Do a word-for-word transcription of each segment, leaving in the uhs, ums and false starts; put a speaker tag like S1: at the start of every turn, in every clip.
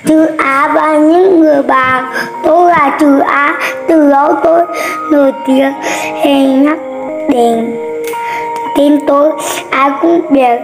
S1: Chữ Á và những người bạn. Tôi là chữ Á, từ lâu tôi nổi tiếng. Hãy nhắc đến tên tôi, ai cũng biết.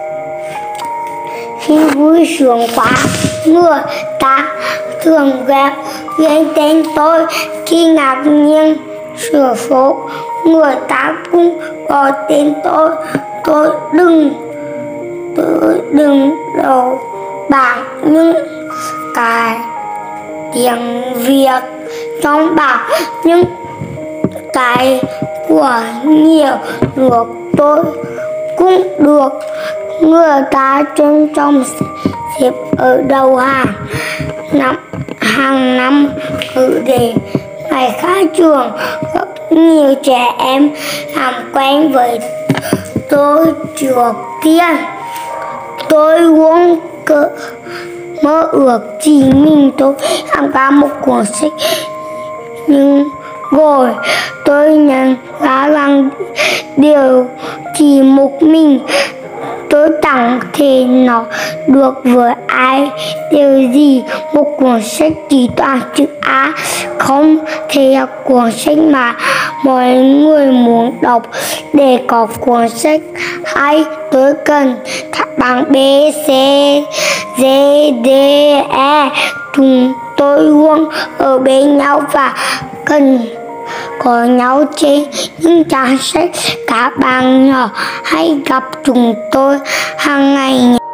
S1: Khi vui sướng quá, người ta thường ghép lên tên tôi. Khi ngạc nhiên sửa số, người ta cũng gọi tên tôi. Tôi đừng tôi đừng đầu bảng những cái tiếng Việt trong bảng, những cái của nhiều nước tôi cũng được người ta trân trọng xếp ở đầu hàng. Năm hàng năm cứ để ngày khai trường, rất nhiều trẻ em làm quen với tôi trước tiên. Tôi luôn cơ mơ ước chỉ mình tôi làm ra một cuốn sách, nhưng rồi tôi nhận ra rằng điều chỉ một mình tôi chẳng thể nói được với ai. Điều gì một cuốn sách chỉ toàn chữ Á không thể là cuốn sách mà mọi người muốn đọc. Để có cuốn sách hay, tôi cần các bảng B, C, D, D, E. Chúng tôi luôn ở bên nhau và cần có nhau trên những trang sách. Các bạn nhỏ hãy gặp chúng tôi hàng ngày.